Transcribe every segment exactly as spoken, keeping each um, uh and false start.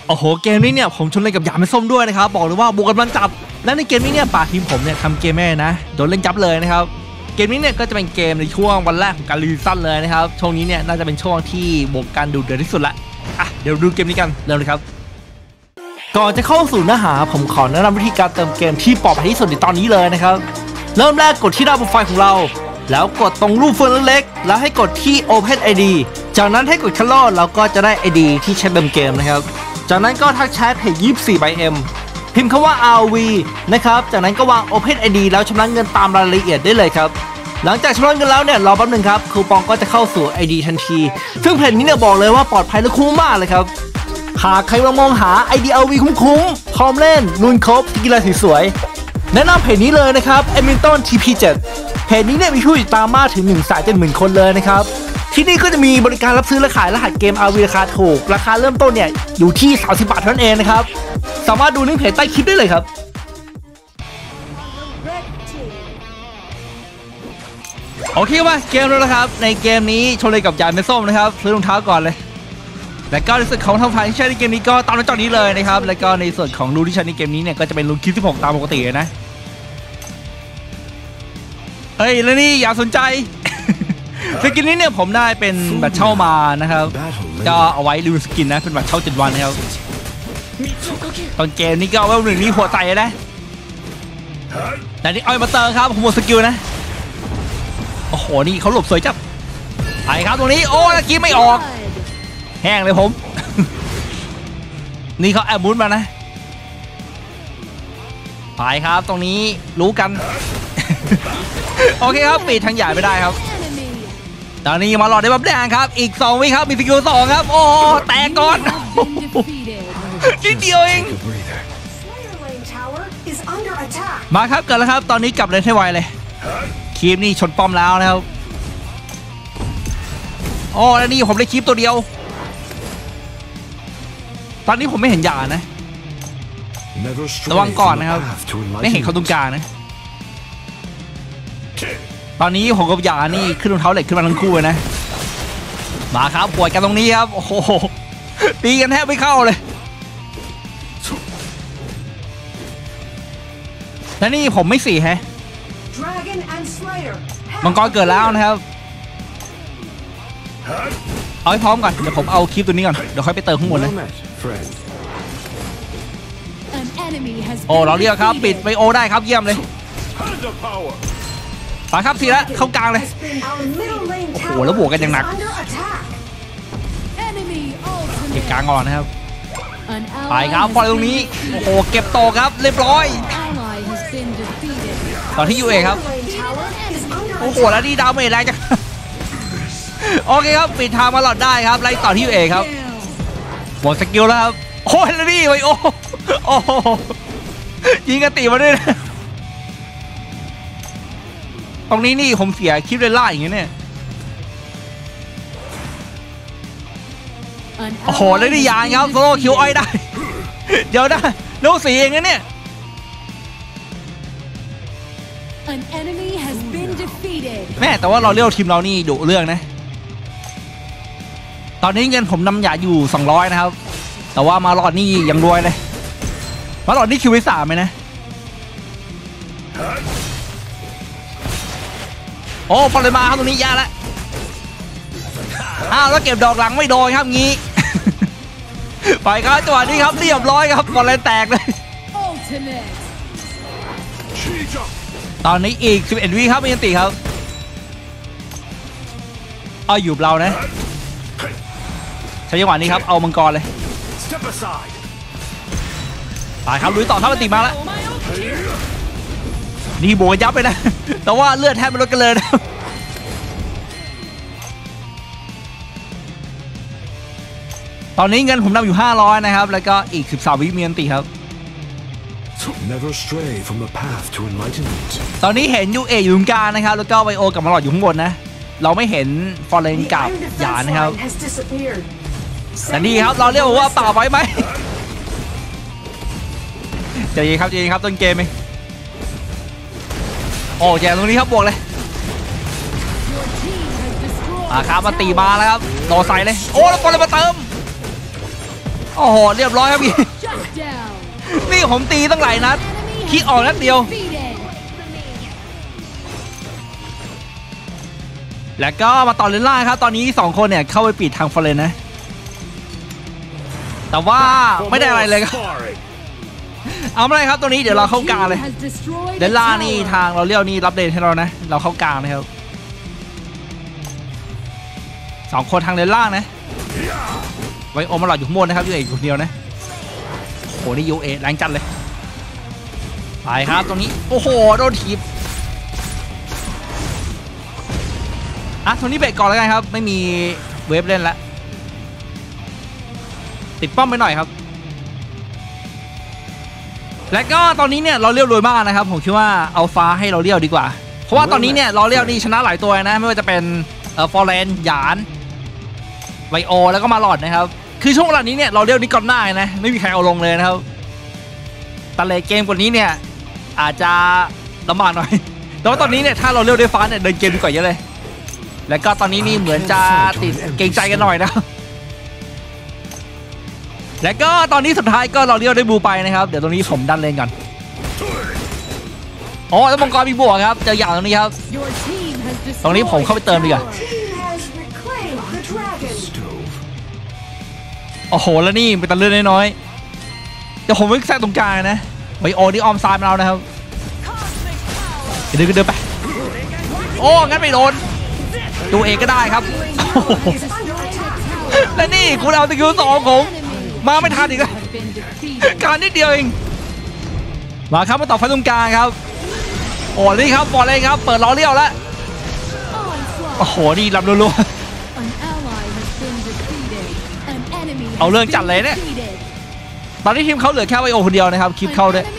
โอ้โหเกมนี้เนี่ยผมชนเล่นกับหยาไม่ส้มด้วยนะครับบอกเลยว่าบวกกันมันจับและในเกมนี้เนี่ยป่าทีมผมเนี่ยทำเกมแม่นะโดนเล่นจับเลยนะครับเกมนี้เนี่ยก็จะเป็นเกมในช่วงวันแรกของการรีซั่นเลยนะครับช่วงนี้เนี่ยน่าจะเป็นช่วงที่บวกกันดูเดือดที่สุดละอ่ะเดี๋ยวดูเกมนี้กันเริ่มเลยครับก่อนจะเข้าสู่เนื้อหาผมขอแนะนำวิธีการเติมเกมที่ปลอดภัยที่สุดในตอนนี้เลยนะครับเริ่มแรกกดที่หน้าโปรไฟล์ของเราแล้วกดตรงรูปเฟืองเล็กๆแล้วให้กดที่ Open ไอ ดี จากนั้นให้กดคัลเลอร์แล้วก็จะได้ ไอ ดี ที่ใช้เติมเกมนะครับจากนั้นก็ทักแชทเพจยี่สิบสี่ by เอ็ม พิมพ์คำว่า อาร์ วี นะครับจากนั้นก็วาง Open ไอ ดี แล้วชำระเงินตามรายละเอียดได้เลยครับหลังจากชำระเงินแล้วเนี่ยรอแป๊บนึงครับคูปองก็จะเข้าสู่ ไอ ดี ทันทีซึ่งเพจนี้เนี่ยบอกเลยว่าปลอดภัยและคุ้มมากเลยครับหากใครกำลังมองหา ไอ ดี อาร์ วี คุ้มๆพร้อมเล่นลุยครบกีฬาสวยๆแนะนำเพจนี้เลยนะครับ เอมินตัน ที พี เจ็ด เพจนี้เนี่ยมีผู้ติดตามมากถึง หนึ่งแสนเจ็ดหมื่น คนเลยนะครับที่นี่ก็จะมีบริการรับซื้อและขายรหัสเกม อาร์ วี ราคาถูกราคาเริ่มต้นเนี่ยอยู่ที่สามสิบบาทเท่านั้นเองนะครับสามารถดูลิงก์เพจใต้คลิปได้เลยครับโอเคว่าเกมแล้วนะครับในเกมนี้ชนเลยกับยานเมส้มนะครับซื้อรองเท้าก่อนเลยและก็ในส่วนของทำไฟที่ใช้ในเกมนี้ก็ตามในจอนี้เลยนะครับแล้วก็ในส่วนของรูที่ใช้ในเกมนี้เนี่ยก็จะเป็นรูคิดสิบหกตามปกติเลยนะเฮ้ยแล้วนี่อย่าสนใจสกินนี้เนี่ยผมได้เป็นบัตรเช่ามานะครับก็เอาไว้รีวิวสกินนะเป็นบัตรเช่าเจ็ดวันนะครับตอนเกมนี้ก็เอาไว้หนึ่งนี้หัวใจนะแต่นี่เอามาเติมครับผมหมดสกิลนะโอ้โหนี่เขาหลบสวยจับไปครับตรงนี้โอ้ตะกี้ไม่ออกแห้งเลยผมนี่เขาแอบมุดมานะไปครับตรงนี้รู้กันโอเคครับปิดทางใหญ่ไม่ได้ครับตอนนี้มาหลอดได้บัฟแดงครับอีกสองวิครับมีสกิลสองครับโอ้แตกก่อนนิดเดียวเองมาครับเกิดแล้วครับตอนนี้กลับเลยให้ไวเลยคีปนี่ชนป้อมแล้วนะครับโอ้แล้วนี่ผมได้คีปตัวเดียวตอนนี้ผมไม่เห็นยานะระวังก่อนนะครับไม่เห็นเขาตรงกลางนะตอนนี้ผมกับยานี่ขึ้นรองเท้าเหล็กขึ้นมาทั้งคู่เลยนะมาครับปวดกันตรงนี้ครับโอ้โหตีกันแทบไม่เข้าเลยและนี่ผมไม่สี่แฮะมังกรเกิดแล้วนะครับเอาให้พร้อมก่อนเดี๋ยวผมเอาคลิปตัวนี้ก่อนเดี๋ยวค่อยไปเติมข้างบนเลยโอ้เราเรียกครับปิดไวโอได้ครับเยี่ยมเลยไปครับทีละเข้ากลางเลยโอ้โหแล้วบวกกันอย่างหนักเก็บกลางก่อนนะครับไปครับพอตรงนี้โอ้โหเก็บโตครับเรียบร้อยตอนที่ยูเอครับโอ้โหแล้วนี่ดาวเมจแรงจังโอเคครับปิดทางมาหลอดได้ครับไล่ต่อที่ยูเอครับหมดสกิลแล้วครับโอ้ยแล้วนี่ไวโอโอ้โหยิงกระตีมาด้วยนะตรงนี้นี่ผมเสียคลิปเลยล่าอย่างเงี้ยเนี่ยโอ้โหแล้วนี่ยานครับโซโล่คิวอ้อยได้เดี๋ยวนะโน้สีเองนะเนี่ยแม่แต่ว่าเราเรียกทีมเรานี่ดุเรื่องนะตอนนี้เงินผมนำหยาอยู่สองร้อยนะครับแต่ว่ามาหลอดนี่ยังรวยเลยมาหลอดนี่คิวไว้สามไหมนะโอ้ฟอลเลยมาครับตรงนี้ยาแล้วอ้าวแล้วเก็บดอกหลังไม่โดนครับงี้ไปครับจังหวะนี้ครับเรียบร้อยครับฟอลเลยแตกเลยตอนนี้อีกสิบเอ็ดวิครับมีอันติครับเอาอยู่เรานะใช้จังหวะนี้ครับเอามังกรเลยไปครับลุยต่อครับอันติมาแล้วนี่โบยับไปนะแต่ว่าเลือดแทบไม่ลดกันเลยนะตอนนี้เงินผมนำอยู่ห้าร้อยนะครับแล้วก็อีกสิบสามวิมีอันติครับตอนนี้เห็นยูเออยู่ตรงกลางนะครับแล้วก็ไวโอกับมาหลอดอยู่ข้างบนนะเราไม่เห็นฟอร์เรนกับยานนะครับแต่นี่ครับเราเรียกว่าป่าไว้ไหมเจอครับเจอครับต้นเกมเองโอ้แจกตรงนี้ครับบวกเลยมาครับมาตีมาแล้วครับโดนใส่เลยโอ้แล้วบอลเลยมาเติมโอ้โหเรียบร้อยครับพี่นี่ผมตีตั้งหลายนัดคิดออกนัดเดียวแล้วก็มาต่อเลนล่างครับตอนนี้สองคนเนี่ยเข้าไปปิดทางฟอร์เรนนะแต่ว่าไม่ได้อะไรเลยครับเอาไม่ได้ครับตัวนี้เดี๋ยวเราเข้ากลางเลยเลนล่างนี่ทางเราเลี้ยวนี่รับเลนให้เรานะเราเข้ากลางนะครับสองคนทางเลนล่างนะไว้โอมาหลอดอยู่ข้างบนนะครับยูเอคนเดียวนะโอ้นี่ยูเอแรงจัดเลยไปครับตรงนี้โอ้โหโดนถีบอ่ะตรงนี้เบรกก่อนแล้วกันครับไม่มีเวฟเล่นแล้วติดป้อมไปหน่อยครับและก็ตอนนี้เนี่ยเราเลี้ยวรวยมากนะครับผมคิดว่าเอาฟ้าให้เราเลี้ยวดีกว่าเพราะว่าตอนนี้เนี่ยเราเลี้ยวนี่ชนะหลายตัวนะไม่ว่าจะเป็นเอ่อฟอร์เรนหยานไวโอแล้วก็มาหลอดนะครับคือช่วงเวลานี้เนี่ยเราเลี้ยวนี่ก่อนหน้านะไม่มีใครเอาลงเลยนะครับแต่เลเกมกว่านี้เนี่ยอาจจะลำบากหน่อยแต่ว่าตอนนี้เนี่ยถ้าเราเลี้ยวด้วยฟ้าเนี่ยเดินเกมดีกว่าเยอะเลยแล้วก็ตอนนี้นี่เหมือนจะติดเกรงใจกันหน่อยนะแล้วก็ตอนนี้สุดท้ายก็เราเลี้ยวได้บูไปนะครับเดี๋ยวตรงนี้ผมดันเลนก่อนอ๋อแล้วมังกรมีบวกครับเจออย่างตรงนี้ครับตรงนี้ผมเข้าไปเติมดีกว่าโอ้โหแล้วนี่เป็นตันเลือดน้อยๆเดี๋ยวผมวิ่งแทรกตรงกลางนะไวโอที่ออมซ้ายมาแล้วนะครับเดินก็เดินไปโอ้งั้นไม่โดนตัวเองก็ได้ครับและนี่คุณเอาตะคิวสองผมมาไม่ทันอีกแล้วการนิดเดียวเองมาครับมาต่อไฟตรงกลางครับโอ้นี่ครับบอลเลยครับเปิดล้อเลี้ยวแล้วโอ้โหนี่ลำรัวๆเอาเรื่องจัดเลยเนี่ยตอนนี้ทีมเขาเหลือแค่ไวโอคนเดียวนะครับคลิปเข้าด้วย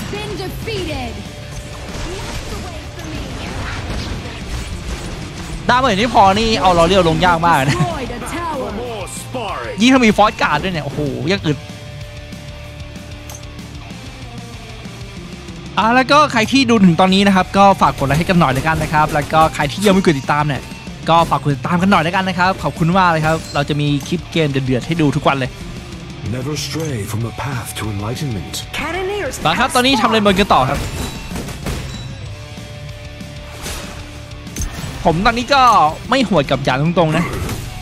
ดาเมจนี่พอนี่เอาล้อเลี้ยวลงยากมากนะยิ่งถ้ามีฟอสการ์ดด้วยเนี่ยโอ้โหยังอึดอ่าแล้วก็ใครที่ดูถึงตอนนี้นะครับก็ฝากกดไลค์ให้กันหน่อยเลยกันนะครับแล้วก็ใครที่ยังไม่กดติดตามเนี่ยก็ฝากกดติดตามกันหน่อยเลยกันนะครับขอบคุณมากเลยครับเราจะมีคลิปเกมเดือดๆให้ดูทุกวันเลยมาครับตอนนี้ทำเลนบนกันต่อครับผมตอนนี้ก็ไม่หวดกับหยานตรงๆนะ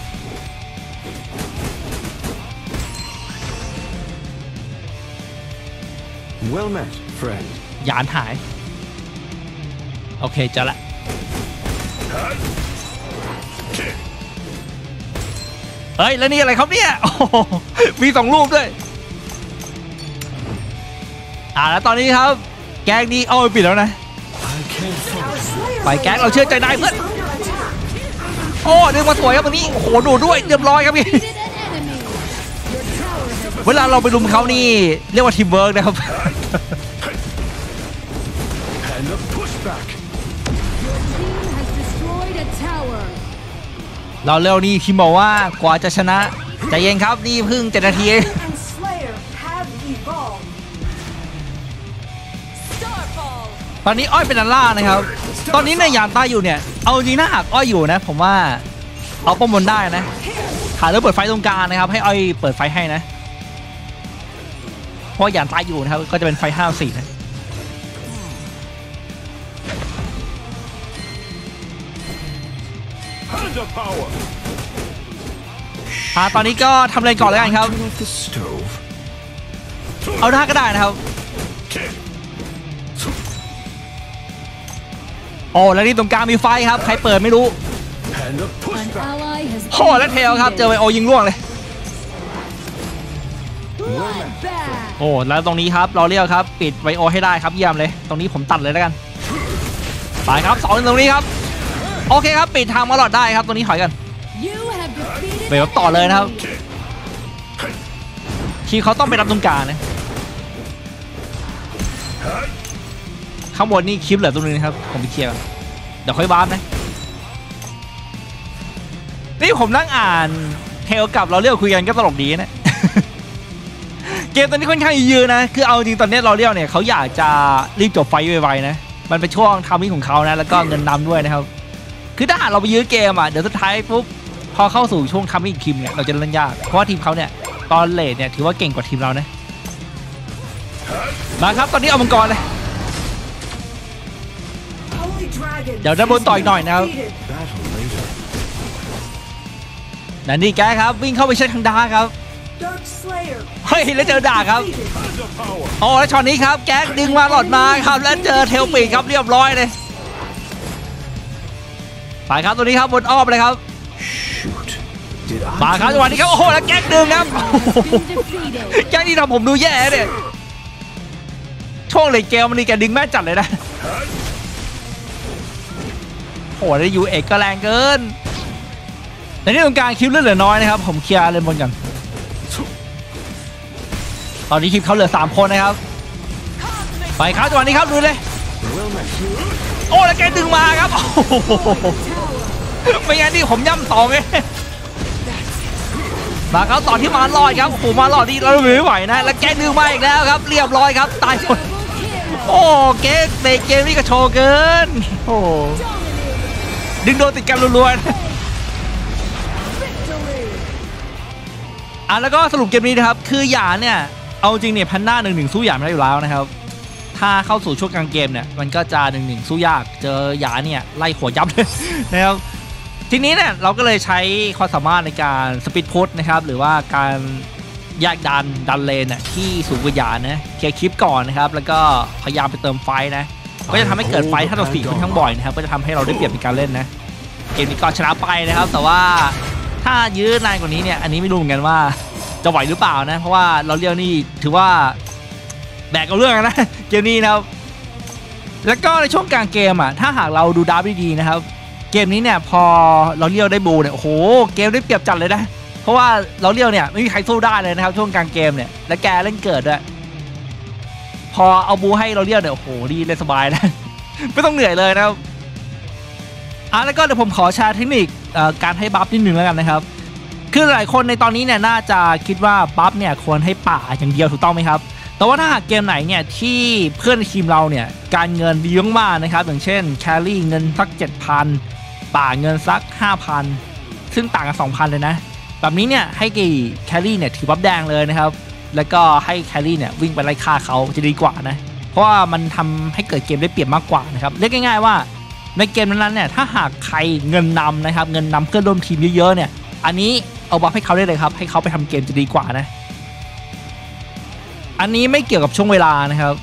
Well met, friend. หยานหายโอเคเจอละเฮ้ยแล้วนี่อะไรครับเนี่ยโอ้มีสองรูปด้วยอ่าแล้วตอนนี้ครับแก๊งนี้เอาไปปิดแล้วนะไปแก๊งเราเชื่อใจนายเพื่อนโอ้ดึงมาสวยครับตรงนี้โอ้โหดูด้วยเรียบร้อยครับพี่เวลาเราไปลุมเขานี่เรียกว่าทีมเวิร์กนะครับเราเร็วนี่ทีมบอกว่ากว่าจะชนะใจเย็นครับนี่เพิ่งเจ็ดนาทีตอนนี้อ้อยเป็นอันล่านะครับตอนนี้ในยานใต้อยู่เนี่ยเอาจริงถ้าหากอ้อยอยู่นะผมว่าเอาป้อมบนได้นะหาเรื่องเปิดไฟตรงกลางนะครับให้อ้อยเปิดไฟให้นะเพราะยานใต้อยู่นะครับก็จะเป็นไฟห้าสี่นะอ่าตอนนี้ก็ทำอะไรก่อนแล้วกันครับเอาหน้าก็ได้นะครับโอ้แล้วนี่ตรงกลางมีไฟครับใครเปิดไม่รู้โอ้แล้วเทลครับเจอไวโอยิงล่วงเลยโอ้แล้วตรงนี้ครับเราเรียกครับปิดไวโอให้ได้ครับเยี่ยมเลยตรงนี้ผมตัดเลยแล้วกันไปครับสองตรงนี้ครับโอเคครับปิดทางมาหลอดได้ครับตรงนี้ถอยกันเบรกต่อเลยนะครับที่เขาต้องไปรับตรงกลางนะข้างบนนี่คลิปเหลือตรงนึงนะครับผมไปเคลียร์กันเดี๋ยวค่อยบ้านะนี่ผมนั่งอ่านเทลกับเราเรียกคุยกันก็ตลกดีนะ เกมตอนนี้ค่อนข้างยืดนะคือเอาจริงตอนนี้เราเรียกเนี่ยเขาอยากจะรีบจบไฟไวๆนะมันเป็นช่วงทำมิ่งของเขานะแล้วก็เงินนำด้วยนะครับคือถ้าหากเราไปยื้อเกมอ่ะเดี๋ยวสุดท้ายปุ๊บพอเข้าสู่ช่วงทำมิ่งคิมเนี่ยเราจะเล่นยากเพราะว่าทีมเขาเนี่ยตตอนเลทเนี่ยถือว่าเก่งกว่าทีมเรานะมาครับตอนนี้เอามังกรเลยเดี๋ยวด้านบนต่ออีกหน่อยนะครับนั่นนี่แกครับวิ่งเข้าไปเช็คทางดาครับเฮ้ยแล้วเจอด่าครับโอ้แล้วช็อตนี้ครับแก๊กดึงมาหลอดมาครับแล้วเจอเทลปีกครับเรียบร้อยเลยไปครับตัวนี้ครับบนอ้อมเลยครับมาครับจังหวะนี้ครับโอ้โหแล้วแก๊กดึงครับแก๊กนี่ทำผมดูแย่เลยช่วงเลยเกมมันนี่แกดึงแม่จัดเลยนะโอ้โหแล้วยูเอกก็แรงเกินในที่ตรงกลางคิวเลือดเหลือน้อยนะครับผมเคลียร์เลนบนกันตอนนี้คิวเขาเหลือสามคนนะครับไปครับจังหวะนี้ครับดูเลยโอ้แล้วแกดึงมาครับไม่งั้นนี่ผมย่ำสองเลยมาครับตอนที่มาลอยครับโอ้โหมาลอยนี่เราไม่ไหวนะแล้วแกดึงมาอีกแล้วครับเรียบร้อยครับตายหมดโอ้เก๊กในเกมนี้ก็โชว์เกินโอ้ดึงโดนติดกันรัวๆอ่ะแล้วก็สรุปเกมนี้นะครับคือหยาเนี่ยเอาจริงเนี่ยพันหน้าหนึ่งหนึ่งสู้หยาไม่ได้อยู่แล้วนะครับถ้าเข้าสู่ช่วงกลางเกมเนี่ยมันก็จะหนึ่งหนึ่งสู้ยากเจอหยาเนี่ยไล่หัวยับเลยนะครับทีนี้เนี่ยเราก็เลยใช้ความสามารถในการสปีดพุทนะครับหรือว่าการแยกดันดันเลนน่ะที่สูงกว่าหยานะเคลียร์คลิปก่อนนะครับแล้วก็พยายามไปเติมไฟนะก็จะทำให้เกิดไฟถ้าเราสี่ค่อนข้างบ่อยนะครับก็จะทำให้เราได้เปรียบในการเล่นนะเกมนี้ก็ชนะไปนะครับแต่ว่าถ้ายื้อนานกว่านี้เนี่ยอันนี้ไม่รู้เหมือนกันว่าจะไหวหรือเปล่านะเพราะว่าเราเรียวนี่ถือว่าแบกเอาเรื่องนะเกมนี้นะครับแล้วก็ในช่วงกลางเกมอ่ะถ้าหากเราดูดับดีๆนะครับเกมนี้เนี่ยพอเราเรียวได้บูเนี่ยโอ้โหเกมได้เปรียบจัดเลยนะเพราะว่าเราเรียวเนี่ยไม่มีใครสู้ได้เลยนะครับช่วงกลางเกมเนี่ยและแกเล่นเกิดด้วยพอเอาบูให้เราเรียวเนี่ยโอ้โหดีเลยสบายนะไม่ต้องเหนื่อยเลยนะครับอ่ะแล้วก็เดี๋ยวผมขอแชร์เทคนิคการให้บัฟนิดนึงแล้วกันนะครับคือหลายคนในตอนนี้เนี่ยน่าจะคิดว่าบัฟเนี่ยควรให้ป่าอย่างเดียวถูกต้องไหมครับแต่ว่าถ้าหากเกมไหนเนี่ยที่เพื่อนในทีมเราเนี่ยการเงินดีมากๆนะครับอย่างเช่นแครี่เงินสัก เจ็ดพัน ป่าเงินสัก ห้าพัน ซึ่งต่างกัน สองพัน เลยนะแบบนี้เนี่ยให้กี่แครี่เนี่ยถือบัฟแดงเลยนะครับแล้วก็ให้แครี่เนี่ยวิ่งไปไล่ฆ่าเขาจะดีกว่านะเพราะว่ามันทำให้เกิดเกมได้เปรียบมากกว่านะครับเรียกง่ายๆว่าในเกมนั้นๆเนี่ยถ้าหากใครเงินนำนะครับเงินนำเพื่อนร่วมทีมเยอะๆเนี่ยอันนี้เอาบัฟให้เขาได้เลยครับให้เขาไปทำเกมจะดีกว่านะอันนี้ไม่เกี่ยวกับช่วงเวลานะครับ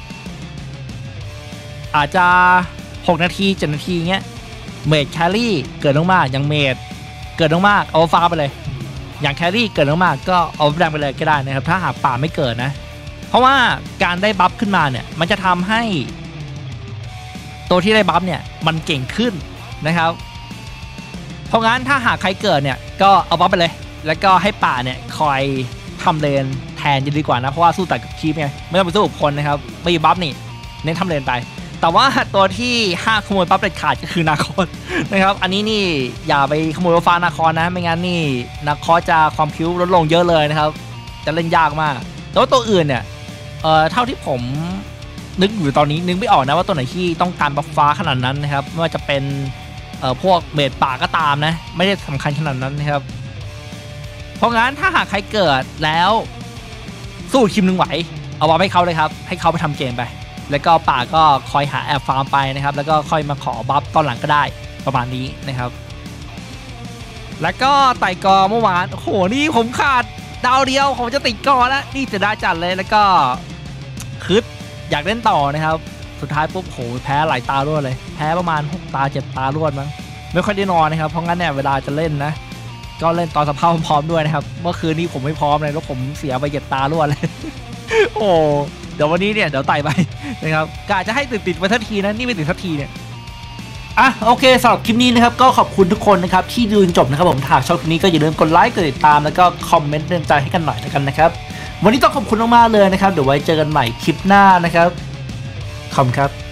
อาจจะหกนาทีเจ็ดนาทีเงี้ยเมดแครี่เกิดลงมากอย่างเมดเกิดลงมากเอาฟ้าไปเลยอย่างแครี่เกิดลงมากก็เอาแรงไปเลยก็ได้นะครับถ้าหากป่าไม่เกิดนะเพราะว่าการได้บัฟขึ้นมาเนี่ยมันจะทำให้ตัวที่ได้บัฟเนี่ยมันเก่งขึ้นนะครับเพราะงั้นถ้าหากใครเกิดเนี่ยก็เอาบัฟไปเลยแล้วก็ให้ป่าเนี่ยคอยทำเลนแทนจะดีกว่านะเพราะว่าสู้แต่กับคีปไงไม่ต้องไปสู้กับคนนะครับไม่บัฟนี่เน้นทำเลนไปแต่ว่าตัวที่ห้าขโมยบัฟเด็ดขาดก็คือนาคอสนะครับอันนี้นี่อย่าไปขโมยฟ้านาคอสนะไม่งั้นนี่นาคอสจะความคิ้วลดลงเยอะเลยนะครับจะเล่นยากมากแต่ว่าตัวอื่นเนี่ยเอ่อเท่าที่ผมนึกอยู่ตอนนี้นึกไม่ออกนะว่าตัวไหนที่ต้องการบัฟฟ้าขนาดนั้นนะครับไม่ว่าจะเป็นเอ่อพวกเมดป่าก็ตามนะไม่ได้สำคัญขนาดนั้นนะครับเพราะงั้นถ้าหากใครเกิดแล้วสู้ทีมหนึ่งไหวเอาบัฟให้เขาเลยครับให้เขาไปทำเกมไปแล้วก็ป่าก็คอยหาแอบฟาร์มไปนะครับแล้วก็ค่อยมาขอบัฟตอนหลังก็ได้ประมาณนี้นะครับแล้วก็ไต่กอเมื่อวานโอ้โหนี่ผมขาดดาวเดียวผมจะติดกอแล้วนี่จะได้จัดเลยแล้วก็คืดอยากเล่นต่อนะครับสุดท้ายปุ๊บโหแพ้หลายตารวดเลยแพ้ประมาณหกตาเจ็ดตารวดมั้งไม่ค่อยได้นอนนะครับเพราะงั้นเนี่ยเวลาจะเล่นนะก็เล่นตอนสภาพพร้อมด้วยนะครับเมื่อคืนนี้ผมไม่พร้อมเลยแล้วผมเสียไปเจ็ดตารวดเลยโอ้เดี๋ยววันนี้เนี่ยเดี๋ยวไต่ไปนะครับกะจะให้ติดติดไปทันทีนะนี่ไม่ติดทันทีเนี่ยอ่ะโอเคสำหรับคลิปนี้นะครับก็ขอบคุณทุกคนนะครับที่ดูจนจบนะครับผมถ้าชอบคลิปนี้ก็อย่าลืมกดไลค์กดติดตามแล้วก็คอมเมนต์เตือนใจให้กันหน่อยนะครับนะครับวันนี้ต้องขอบคุณมากๆเลยนะครับเดี๋ยวไว้เจอกันใหม่คลิปหน้านะครับขอบคุณครับ